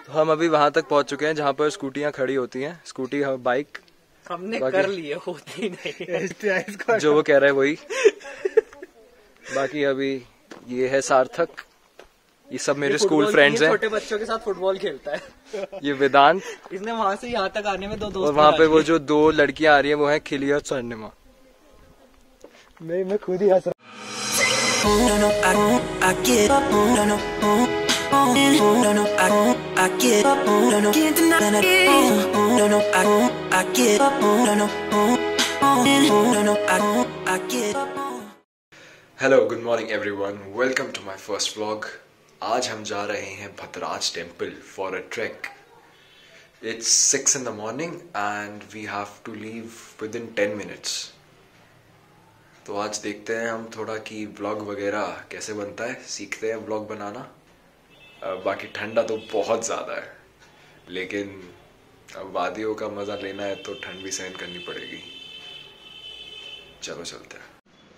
तो हम अभी वहां तक पहुंच चुके हैं जहां पर स्कूटियां खड़ी होती हैं, स्कूटी बाइक हमने कर लिए, होती नहीं जो वो कह रहा है वही। बाकी अभी ये है सार्थक, ये सब मेरे स्कूल फ्रेंड्स हैं। छोटे बच्चों के साथ फुटबॉल खेलता है। ये वेदांत, इसने वहां से यहाँ तक आने में 2 दोस्त। और वहाँ पे वो जो 2 लड़कियां आ रही हैं वो है खिली और स्वर्णिमा। मैं खुद ही हंस रहा। Hello, good morning everyone, welcome to my first vlog. आज हम जा रहे हैं Bhadraj temple for a trek. It's 6 in the morning and we have to leave within 10 minutes. तो आज देखते हैं हम थोड़ा कि व्लॉग वगैरह कैसे बनता है, सीखते हैं व्लॉग बनाना। बाकी ठंडा तो बहुत ज़्यादा है, लेकिन अब वादियों का मज़ा लेना है तो ठंड भी सहन करनी पड़ेगी। चलो चलते हैं।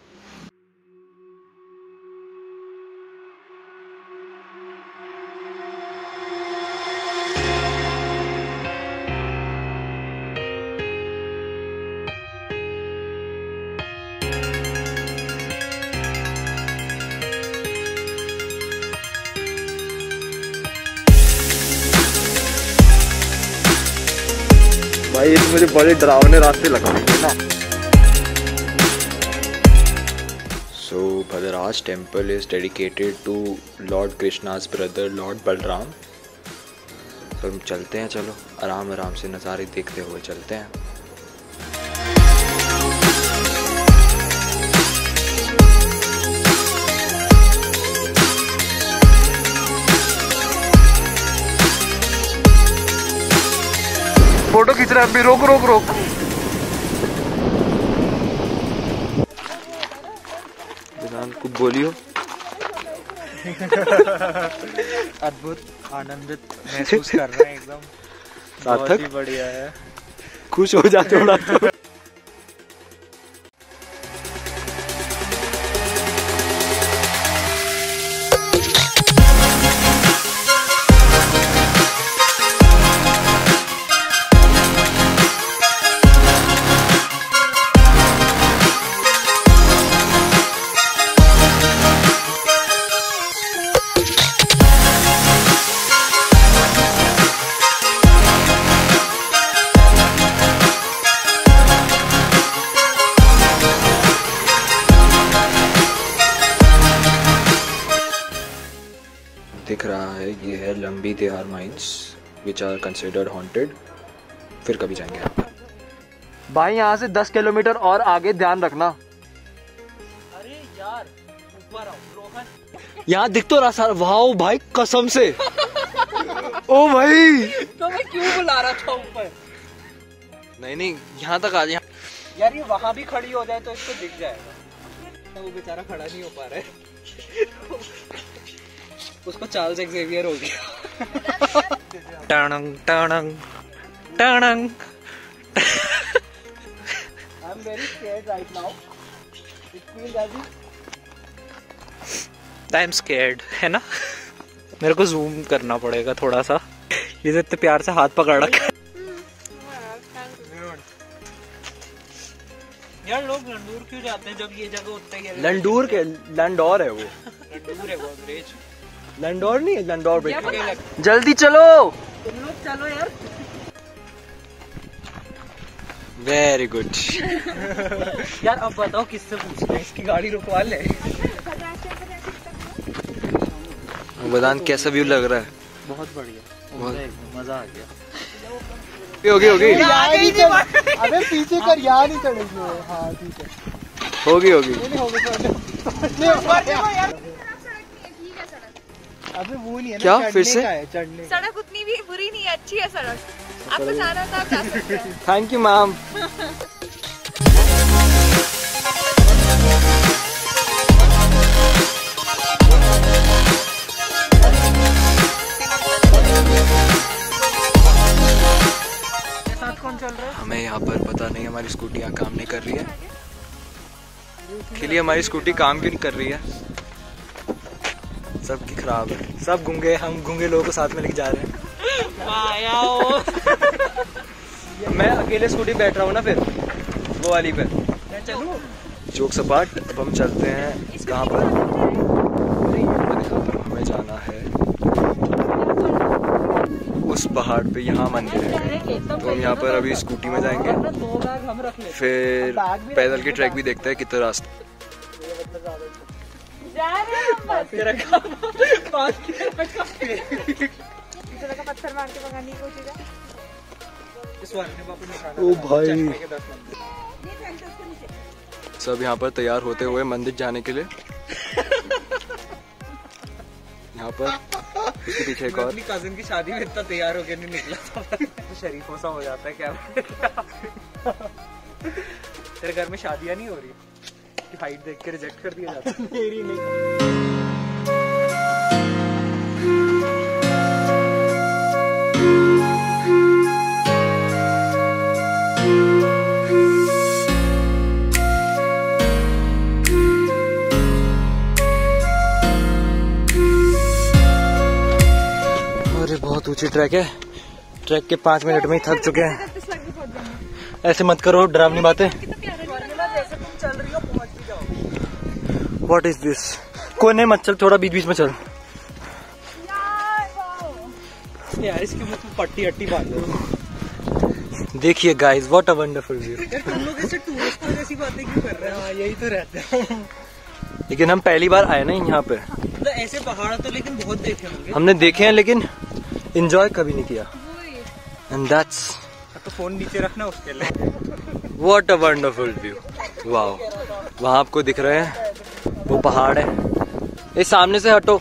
भाई ये मुझे बड़े डरावने रास्ते लग रहे हैं ना। So Bhadraj temple is dedicated to lord Krishna's brother lord Balram. तो हम चलते हैं, चलो आराम आराम से नज़ारे देखते हुए चलते हैं। फोटो खींच रहा है अभी, रोक रोक रोक। को बोलियो। अद्भुत आनंदित महसूस कर रहे हैं एकदम। बहुत ही बढ़िया है, खुश हो जाते हो ना तो। दिख रहा है ये है Lambi Dehar mines which are considered haunted. फिर कभी जाएंगे यहाँ पर। भाई यहाँ से 10 किलोमीटर और आगे ध्यान रखना। अरे यार ऊपर आओ रोहन। यहाँ दिख तो रहा सर। वाओ भाई कसम से। ओ भाई तो मैं क्यों बुला रहा था ऊपर। नहीं यहाँ तक आ जाए यार। ये वहाँ भी खड़ी हो जाए तो इसको दिख जाएगा। तो वो बेचारा खड़ा नहीं हो पा रहा है। उसको चार्ल्स एक्सेवियर हो गया। टणंग टणंग टणंग। I'm very scared right now. It feels as if I'm scared, है ना। मेरे को जूम करना पड़ेगा थोड़ा सा। ये इतने प्यार से हाथ पकड़ रखा है। यार लोग लंडूर क्यों जाते हैं जब ये जगह उतने ही। लंडूर के लंडौर है वो। लंडूर है वो अंग्रेज। लंडौर नहीं है, लंडौर। जल्दी चलो, तुम लोग चलो यार। Very good. यार अब बताओ किससे पूछना है, इसकी गाड़ी रुकवा ले। वेदांत कैसा व्यू लग रहा है। बहुत बढ़िया, मजा आ गया। होगी अबे पीछे कर, यहाँ नहीं चढ़ेगी। हाँ ठीक है, होगी। अबे वो नहीं है ना, क्या फिर से चढ़ने। सड़क उतनी भी बुरी नहीं है, अच्छी है सड़क। आपको जाना था, आप जा सकते हैं। Thank you ma'am. कौन चल रहा है? हमें यहाँ पर पता नहीं, हमारी स्कूटी यहाँ काम नहीं कर रही है। खिली हमारी स्कूटी काम क्यों नहीं कर रही है? सबकी खराब है, सब गूंगे, हम गूंगे लोगों को साथ में लेके जा रहे हैं। मैं अकेले स्कूटी बैठ रहा हूँ ना, फिर वो वाली पे चलूं। जोक सपाट, अब हम चलते हैं कहाँ पर? हमें जाना है उस पहाड़ पे, यहाँ मंदिर है। तो हम यहाँ पर अभी स्कूटी में जाएंगे, फिर पैदल की ट्रैक भी देखते हैं कितना रास्ता। पत्थर मार के भगाने की कोशिश है। ओ भाई, सब यहाँ पर तैयार होते हुए मंदिर जाने के लिए। यहाँ पर उसके पीछे एक और। अपनी कजिन की शादी में इतना तैयार होकर नहीं निकला था। तो शरीफों सा हो जाता है क्या? तेरे घर में शादियां नहीं हो रही कि हाइट देख के रिजेक्ट कर दिया जाता है? मेरी नहीं। बहुत ऊंची ट्रैक है। ट्रैक के 5 मिनट में ही थक चुके हैं। ऐसे मत करो डरावनी बातें। What is this? कोई नहीं, मत चल, थोड़ा बीच बीच में चल। यार इसके मुंह में पट्टी अट्टी बांध दो। देखिए guys, what a wonderful view. तुम लोग ऐसे टूरिस्ट जैसी बातें क्यों कर रहे हैं? यही तो रहता है। लेकिन हम पहली बार आए ना यहाँ पे। तो ऐसे पहाड़ तो लेकिन बहुत देखे होंगे। हमने देखे हैं लेकिन एंजॉय कभी नहीं किया। एंड दैट्स, तो फोन नीचे रखना उसके लिए। What a wonderful view. Wow, वहाँ आपको दिख रहे हैं वो पहाड़ है। ये सामने से हटो,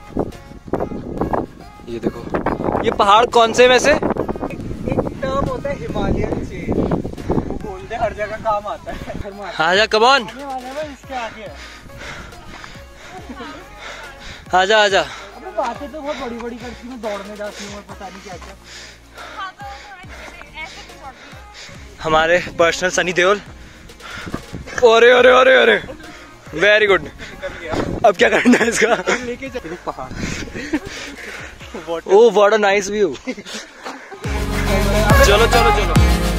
ये देखो। ये पहाड़ कौन से में से? एक टर्म होता है हिमालयन चेन, वो बोलते हर जगह काम आता है। आजा, कम ऑन, इसके आगे आजा आजा। अबे बातें तो बहुत बड़ी बड़ी करती हूँ, दौड़ने जाती हूँ और पता नहीं क्या क्या। हमारे पर्सनल सनी देओल। अरे अरे अरे अरे, वेरी गुड। अब क्या करना है इसका? लेके चलो पहाड़। Oh what a nice view. चलो चलो चलो।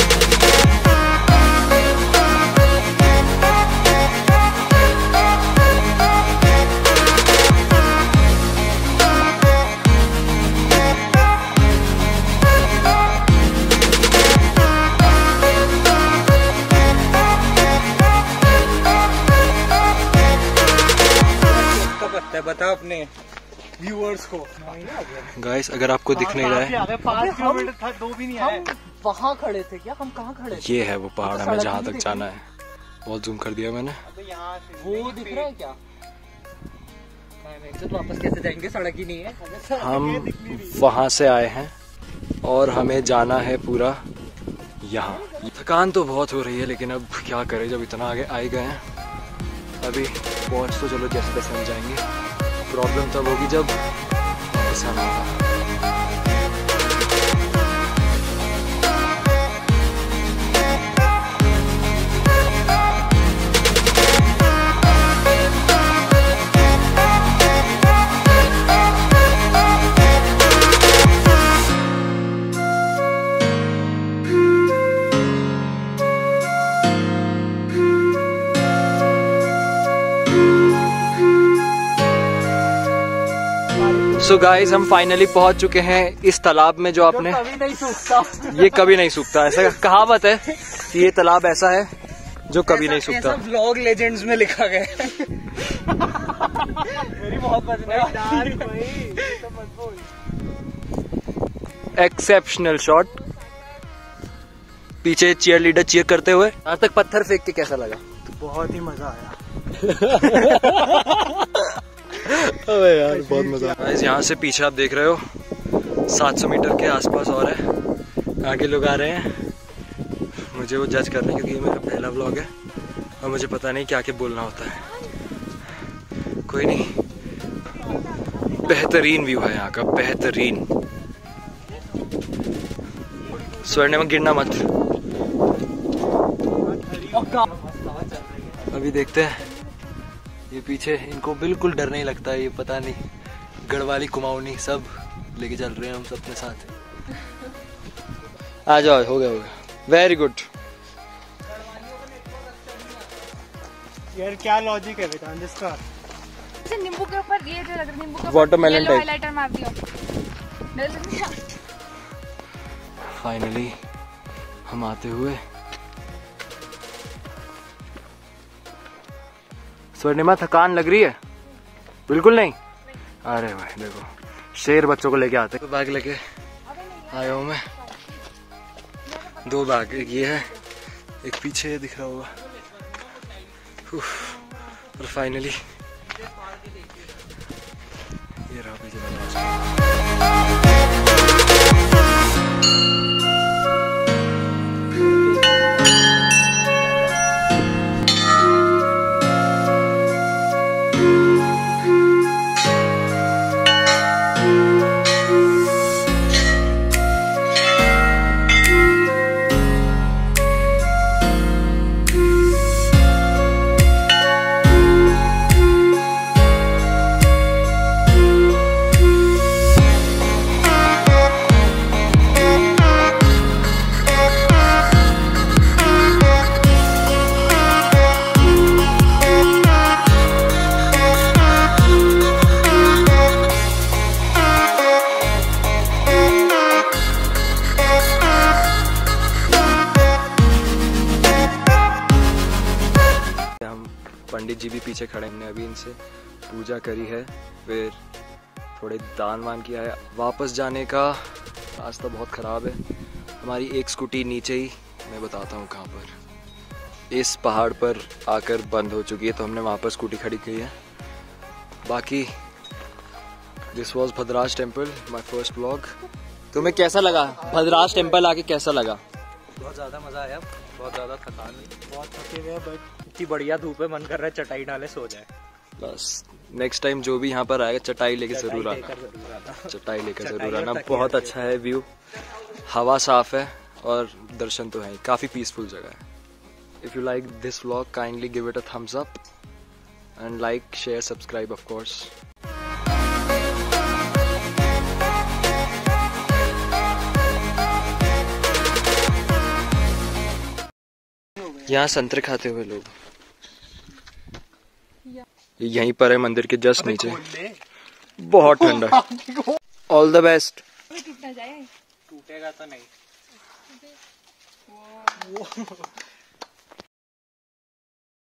बता अपने व्यूअर्स को। गाइस, अगर आपको दिख नहीं रहा है, 5 किलोमीटर था, 2 भी नहीं आए। वहाँ खड़े थे क्या? हम कहाँ खड़े थे? ये है वो पहाड़, हमें जहाँ तक जाना है। बहुत जूम कर दिया मैंने। वो दिख रहा है क्या? तो वापस कैसे जाएंगे? सड़क ही नहीं है। हम वहाँ से आए हैं और हमें जाना है पूरा यहाँ। थकान तो बहुत हो रही है, लेकिन अब क्या करें जब इतना आगे आए गए हैं। अभी पहुँच तो चलो जैसे तैसे हम जाएंगे। प्रॉब्लम तब होगी जब ऐसा ना होगा। सो गाइस, हम फाइनली पहुंच चुके हैं इस तालाब में जो आपने कभी नहीं सूखता। ये कभी नहीं सूखता, ऐसा कहावत है कि ये तालाब ऐसा है जो कभी नहीं सूखता। ऐसा व्लॉग लेजेंड्स में लिखा गया है। मेरी बहुत पसंद है। एक्सेप्शनल शॉट, पीछे चीयर लीडर चीयर करते हुए। आज तक पत्थर फेंक के कैसा लगा? बहुत ही मजा आया। अबे यार बहुत मजा आया। यहाँ से पीछे आप देख रहे हो 700 मीटर के आसपास और है, आगे लोग आ रहे हैं। मुझे वो जज कर रहे हैं क्योंकि ये मेरा पहला व्लॉग है और मुझे पता नहीं क्या क्या बोलना होता है। कोई नहीं, बेहतरीन व्यू है यहाँ का, बेहतरीन। स्वर्ण में गिरना मत। अभी देखते हैं ये पीछे, इनको बिल्कुल डर नहीं लगता है। ये पता नहीं, गढ़वाली कुमाऊनी सब लेके चल रहे हैं हम सब अपने साथ। आ जाओ, हो गया वेरी गुड। यार क्या लॉजिक है वेदांत इसका? नींबू के ऊपर ये जो लग रहा है, नींबू के वाटरमेलन टाइप हाइलाइटर मार दियो। फाइनली हम आते हुए। स्वर्णिमा थकान लग रही है? बिल्कुल नहीं। अरे भाई देखो, शेर बच्चों को लेके आते। तो बैग लेके आया हूँ मैं, 2 बैग, एक ये है, एक पीछे दिख रहा होगा। और फाइनली ये रहा पीछे दरवाजा। पंडित जी भी पीछे खड़े, हमने अभी इनसे पूजा करी है, फिर थोड़े दान वान किया है। वापस जाने का रास्ता बहुत ख़राब है। हमारी एक स्कूटी नीचे ही, मैं बताता हूँ कहाँ पर, इस पहाड़ पर आकर बंद हो चुकी है, तो हमने वहाँ पर स्कूटी खड़ी की है। बाकी this was Bhadraj temple, my first vlog. तुम्हें कैसा लगा भद्राज टेम्पल आके? कैसा लगा? बहुत ज़्यादा मज़ा आया, बहुत ज़्यादा थकान हुई, बहुत थके हुए, बट इतनी बढ़िया धूप है, मन कर रहा है चटाई डाले सो जाए। बस नेक्स्ट टाइम जो भी यहाँ पर आएगा चटाई लेके जरूर आना, चटाई लेकर जरूर आना। बहुत अच्छा है व्यू, हवा साफ है और दर्शन तो है, काफ़ी पीसफुल जगह है। If you like this vlog kindly give it a thumbs up and like, share, subscribe of course. यहाँ संतरे खाते हुए लोग, यहीं पर है मंदिर के जस्ट नीचे। बहुत ठंडा। All the best. टूटना जाए, टूटेगा तो नहीं।